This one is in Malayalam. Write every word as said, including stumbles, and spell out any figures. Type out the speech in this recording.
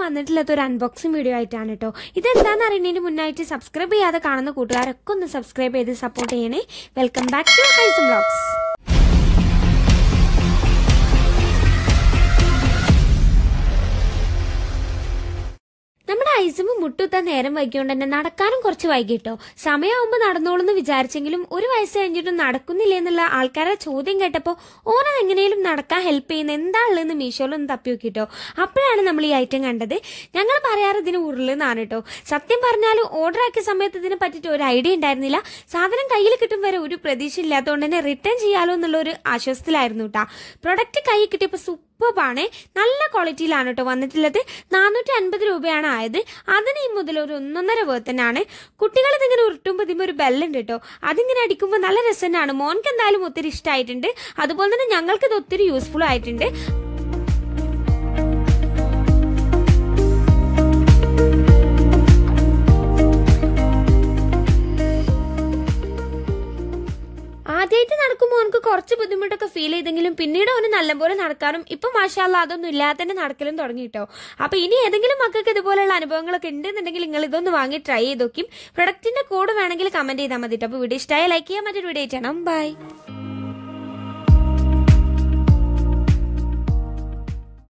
വന്നിട്ടുള്ളത് ഒരു അൺബോക്സിംഗ് വീഡിയോ ആയിട്ടാണ് കേട്ടോ. ഇതെന്താണെന്ന് അറിയുന്നതിന് മുന്നായിട്ട് സബ്സ്ക്രൈബ് ചെയ്യാതെ കാണുന്ന കൂട്ടുകാരൊക്കെ ഒന്ന് സബ്സ്ക്രൈബ് ചെയ്ത് സപ്പോർട്ട് ചെയ്യണേ. Welcome back to Haisam vlogs. നമ്മുടെ ഐസും മുട്ടുത്താൻ നേരം വൈകിയോണ്ട് തന്നെ നടക്കാനും കുറച്ച് വൈകിട്ടോ. സമയമാകുമ്പോൾ നടന്നോളൂന്ന് വിചാരിച്ചെങ്കിലും ഒരു വയസ്സ് കഴിഞ്ഞിട്ടും നടക്കുന്നില്ല എന്നുള്ള ആൾക്കാരുടെ ചോദ്യം കേട്ടപ്പോൾ ഓനത് എങ്ങനെയും നടക്കാൻ ഹെൽപ്പ് ചെയ്യുന്ന എന്താ ഉള്ളതെന്ന് മീഷോയിലൊന്ന് തപ്പി നോക്കിട്ടോ. അപ്പോഴാണ് നമ്മൾ ഈ ഐറ്റം കണ്ടത്. ഞങ്ങൾ പറയാറ് ഇതിന് ഉരുളെന്നാണ് കേട്ടോ. സത്യം പറഞ്ഞാൽ ഓർഡർ ആക്കിയ സമയത്ത് ഇതിനെ പറ്റിയിട്ട് ഒരു ഐഡിയ ഉണ്ടായിരുന്നില്ല. സാധനം കയ്യിൽ കിട്ടും വരെ ഒരു പ്രതീക്ഷ ഇല്ലാത്തതുകൊണ്ട് തന്നെ റിട്ടേൺ ചെയ്യാലോ എന്നുള്ള ഒരു ആശ്വാസത്തിലായിരുന്നു കേട്ടോ. പ്രൊഡക്റ്റ് കയ്യിൽ കിട്ടിയപ്പോൾ സൂപ്പറാണ്, നല്ല ക്വാളിറ്റിയിലാണ് കേട്ടോ വന്നിട്ടുള്ളത്. നാനൂറ്റി അൻപത് രൂപയാണ് ആയത്. അതിന് ഈ മുതൽ ഒരു ഒന്നൊന്നര വേർത്തനാണ്. കുട്ടികൾ ഇതിങ്ങനെ ഉരുട്ടുമ്പോൾ ഇതിന് ഒരു ബെല്ലുണ്ട് കേട്ടോ. അതിങ്ങനെ അടിക്കുമ്പോൾ നല്ല രസമാണ്. മോൻക്ക് എന്തായാലും ഒത്തിരി ഇഷ്ടമായിട്ടുണ്ട്. അതുപോലെ തന്നെ ഞങ്ങൾക്ക് ഇത് ഒത്തിരി യൂസ്ഫുൾ ആയിട്ടുണ്ട്. ആദ്യമായിട്ട് നടക്കുമ്പോൾ അവനക്ക് കുറച്ച് ബുദ്ധിമുട്ടൊക്കെ ഫീൽ ചെയ്തെങ്കിലും പിന്നീട് അവന് നല്ലപോലെ നടക്കാനും ഇപ്പൊ മാഷാ അല്ലാഹ് അതൊന്നും ഇല്ലാതെ തന്നെ നടക്കലും തുടങ്ങി കേട്ടോ. അപ്പൊ ഇനി ഏതെങ്കിലും മക്കൾക്ക് ഇതുപോലെയുള്ള അനുഭവങ്ങളൊക്കെ ഉണ്ടെന്നുണ്ടെങ്കിൽ നിങ്ങൾ ഇതൊന്ന് വാങ്ങി ട്രൈ ചെയ്ത് നോക്കും. പ്രൊഡക്റ്റിന്റെ കോഡ് വേണമെങ്കിൽ കമന്റ് ചെയ്താൽ മതി കേട്ടോ. അപ്പൊ വീഡിയോ ഇഷ്ടമായ ലൈക്ക് ചെയ്യാൻ മറ്റൊരു വീഡിയോ ചെയ്യണം. ബൈ.